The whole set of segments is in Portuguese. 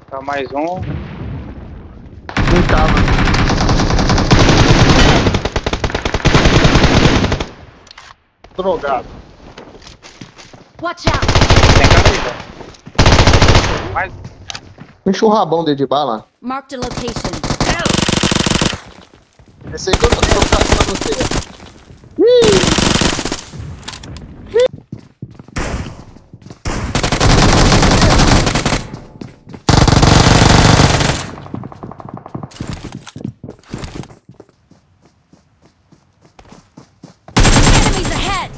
Tá mais um. Não tava. Drogado. Watch out! Tem cara aí, velho. Mais Enche o rabão dele de bala. Marked a location. Esse aí que eu tô caçando você. Enemies ahead!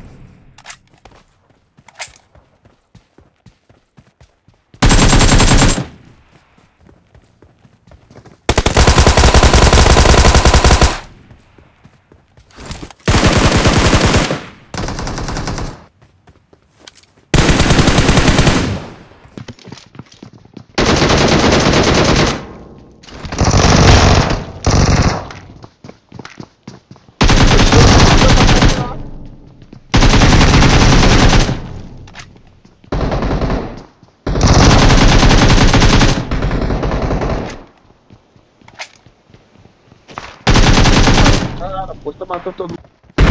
Cara, a posta matou todo mundo.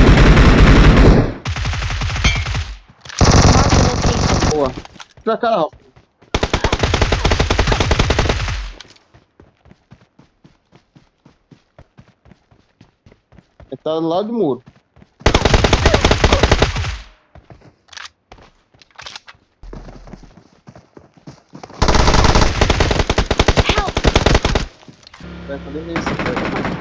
Marked a location. Boa. Pra cá, Ralf. Ele tá do lado do muro. Help! Vai fazer isso, cara.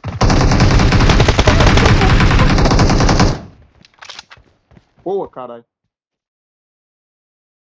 Boa, caralho.